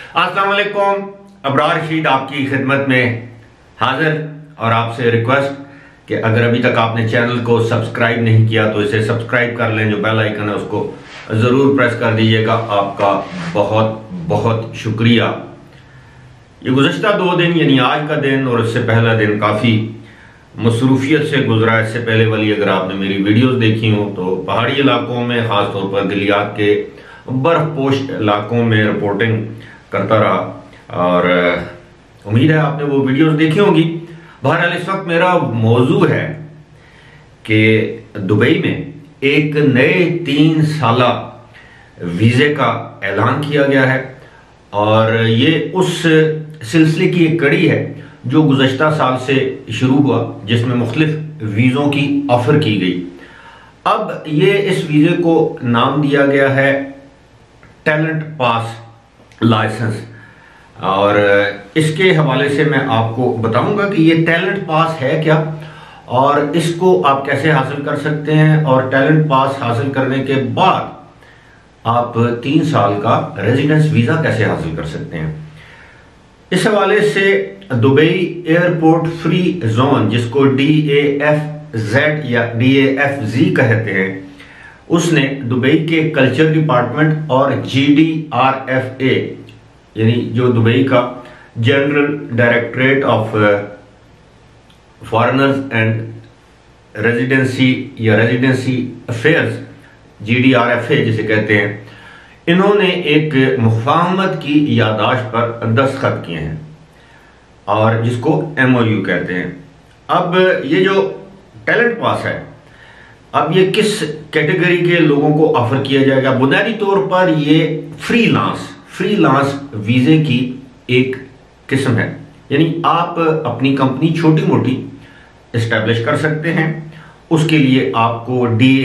अस्सलाम वालेकुम। अबरार रशीद आपकी खिदमत में हाजिर और आपसे रिक्वेस्ट कि अगर अभी तक आपने चैनल को सब्सक्राइब नहीं किया तो इसे सब्सक्राइब कर लें। जो बेल आइकन है उसको ज़रूर प्रेस कर दीजिएगा। आपका बहुत बहुत शुक्रिया। ये गुज़श्ता 2 दिन यानी आज का दिन और इससे पहला दिन काफ़ी मसरूफियत से गुजरा। इससे पहले वाली अगर आपने मेरी वीडियोस देखी हो तो पहाड़ी इलाकों में, ख़ास तौर पर गलियात के बर्फपोश इलाकों में रिपोर्टिंग करता रहा और उम्मीद है आपने वो वीडियोस देखी होंगी। बहरहाल इस वक्त मेरा मौजू है कि दुबई में एक नए 3 साला वीज़े का ऐलान किया गया है और ये उस सिलसिले की एक कड़ी है जो गुज़श्ता साल से शुरू हुआ, जिसमें मुख्तलिफ वीज़ों की ऑफ़र की गई। अब ये इस वीज़े को नाम दिया गया है टैलेंट पास लाइसेंस और इसके हवाले से मैं आपको बताऊंगा कि ये टैलेंट पास है क्या और इसको आप कैसे हासिल कर सकते हैं और टैलेंट पास हासिल करने के बाद आप 3 साल का रेजिडेंस वीज़ा कैसे हासिल कर सकते हैं। इस हवाले से दुबई एयरपोर्ट फ्री जोन, जिसको DAFZ या DAFZ कहते हैं, उसने दुबई के कल्चर डिपार्टमेंट और GDRFA यानी जो दुबई का general directorate of foreigners and residency या रेजिडेंसी अफेयर्स GDRFA जिसे कहते हैं, इन्होंने एक मुफाहमत की यादाश्त पर दस्तखत किए हैं और जिसको MOU कहते हैं। अब ये जो टैलेंट पास है, अब ये किस कैटेगरी के लोगों को ऑफर किया जाएगा? बुनियादी तौर पर ये फ्रीलांस वीज़े की एक किस्म है, यानी आप अपनी कंपनी छोटी मोटी इस्टेब्लिश कर सकते हैं। उसके लिए आपको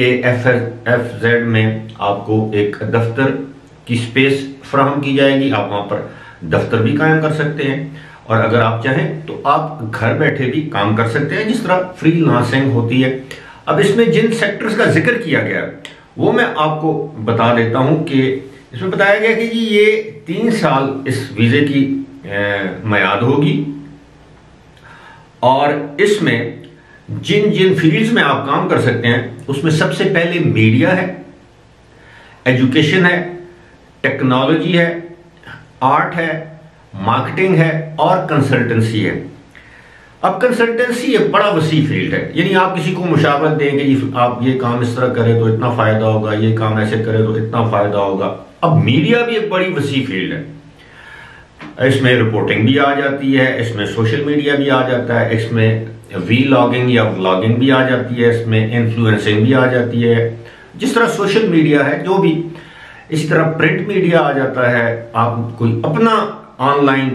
DAFZ में आपको एक दफ्तर की स्पेस फराहम की जाएगी। आप वहाँ पर दफ्तर भी कायम कर सकते हैं और अगर आप चाहें तो आप घर बैठे भी काम कर सकते हैं, जिस तरह फ्रीलांसिंग होती है। अब इसमें जिन सेक्टर्स का जिक्र किया गया वो मैं आपको बता देता हूं कि इसमें बताया गया कि जी ये 3 साल इस वीज़े की मियाद होगी और इसमें जिन जिन फील्ड्स में आप काम कर सकते हैं उसमें सबसे पहले मीडिया है, एजुकेशन है, टेक्नोलॉजी है, आर्ट है, मार्केटिंग है और कंसल्टेंसी है। अब कंसल्टेंसी एक बड़ा वसी फील्ड है, यानी आप किसी को मुशावरत देंगे कि आप ये काम इस तरह करें तो इतना फायदा होगा, ये काम ऐसे करें तो इतना फायदा होगा। अब मीडिया भी एक बड़ी वसी फील्ड है, इसमें रिपोर्टिंग भी आ जाती है, इसमें सोशल मीडिया भी आ जाता है, इसमें वीलॉगिंग या व्लॉगिंग भी आ जाती है, इसमें इन्फ्लुएंसिंग भी आ जाती है। जिस तरह सोशल मीडिया है जो भी, इसी तरह प्रिंट मीडिया आ जाता है। आप कोई अपना ऑनलाइन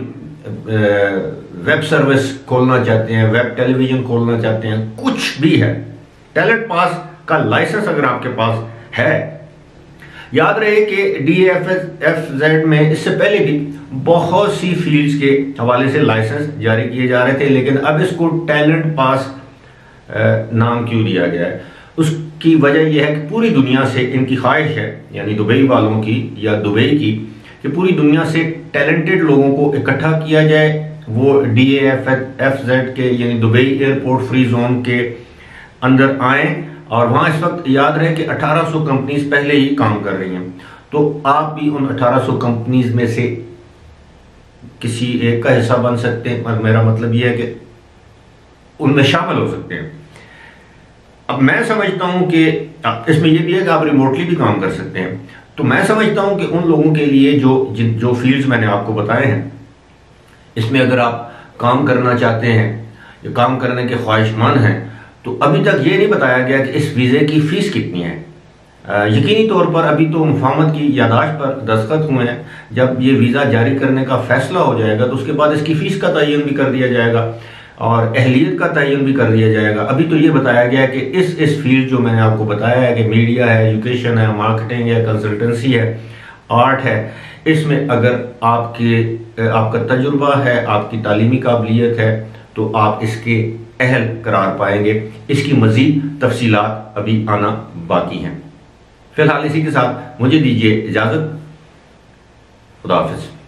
वेब सर्विस खोलना चाहते हैं, वेब टेलीविजन खोलना चाहते हैं, कुछ भी है, टैलेंट पास का लाइसेंस अगर आपके पास है। याद रहे कि DAFZ में इससे पहले भी बहुत सी फील्ड्स के हवाले से लाइसेंस जारी किए जा रहे थे, लेकिन अब इसको टैलेंट पास नाम क्यों दिया गया है? उसकी वजह यह है कि पूरी दुनिया से इनकी ख्वाहिश है, यानी दुबई वालों की या दुबई की, कि पूरी दुनिया से टैलेंटेड लोगों को इकट्ठा किया जाए। वो DAFZ के यानी दुबई एयरपोर्ट फ्री जोन के अंदर आए और वहाँ इस वक्त याद रहे कि 1800 कंपनीज पहले ही काम कर रही हैं, तो आप भी उन 1800 कंपनीज में से किसी एक का हिस्सा बन सकते हैं। मेरा मतलब यह है कि उनमें शामिल हो सकते हैं। अब मैं समझता हूं कि इसमें यह भी है कि आप रिमोटली भी काम कर सकते हैं। तो मैं समझता हूं कि उन लोगों के लिए जो फील्ड्स मैंने आपको बताए हैं, इसमें अगर आप काम करना चाहते हैं या काम करने के ख्वाहिशमंद हैं, तो अभी तक ये नहीं बताया गया कि इस वीज़े की फ़ीस कितनी है। यकीनी तौर पर अभी तो मुफाहमत की यादाश्त पर दस्तखत हुए हैं। जब ये वीज़ा जारी करने का फैसला हो जाएगा तो उसके बाद इसकी फ़ीस का तयन भी कर दिया जाएगा और अहलियत का तयन भी कर दिया जाएगा। अभी तो ये बताया गया कि इस फील्ड जो मैंने आपको बताया है कि मीडिया है, एजुकेशन है, मार्केटिंग है, कंसल्टेंसी है, आर्ट है, इसमें अगर आपका तजुर्बा है, आपकी तालीमी काबिलियत है, तो आप इसके अहल करार पाएंगे। इसकी मजीद तफसीलात अभी आना बाकी हैं। फिलहाल इसी के साथ मुझे दीजिए इजाज़त। खुदा हाफिज़।